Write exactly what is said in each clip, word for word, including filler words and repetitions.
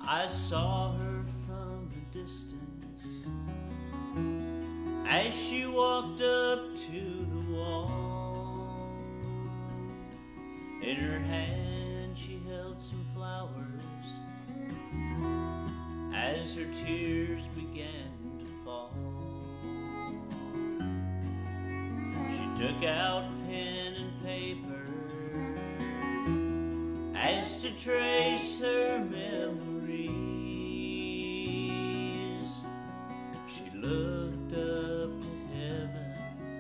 I saw her from a distance as she walked up to the wall. In her hand she held some flowers as her tears began to fall. She took out pen and paper as to trace her memories. She looked up to heaven,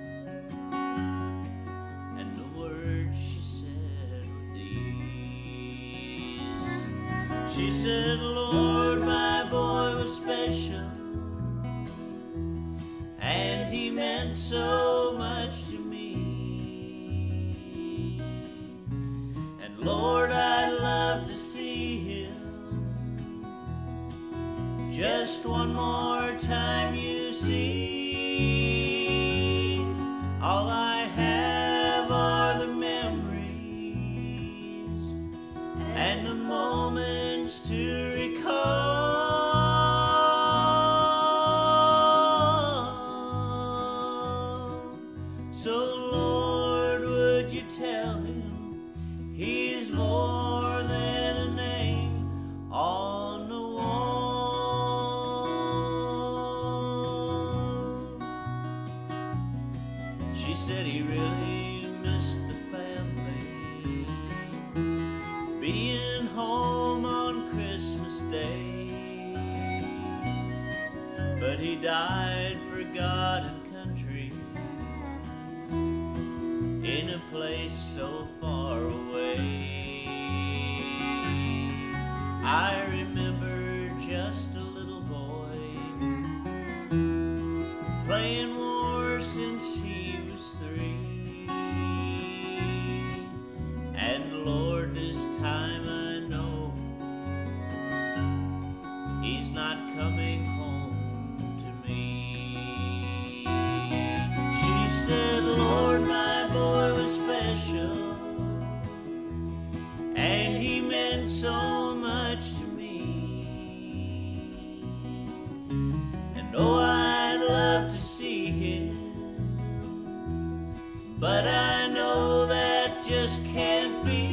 and the words she said were these. She said, Lord, my boy was special, and he meant so much to me. And Lord, I'd love to see him just one more time, you see. All I have are the memories and the moments to recall. So Lord, would you tell him he's more than a name on the wall. She said he really missed the family, being home on Christmas Day, but he died for God and country in a place so far away. I remember just a little boy playing war since he was three. And Lord, this time I know he's not coming home to me. She said, Lord, my boy was special, and he meant so much to me. And oh, I'd love to see him, but I know that just can't be.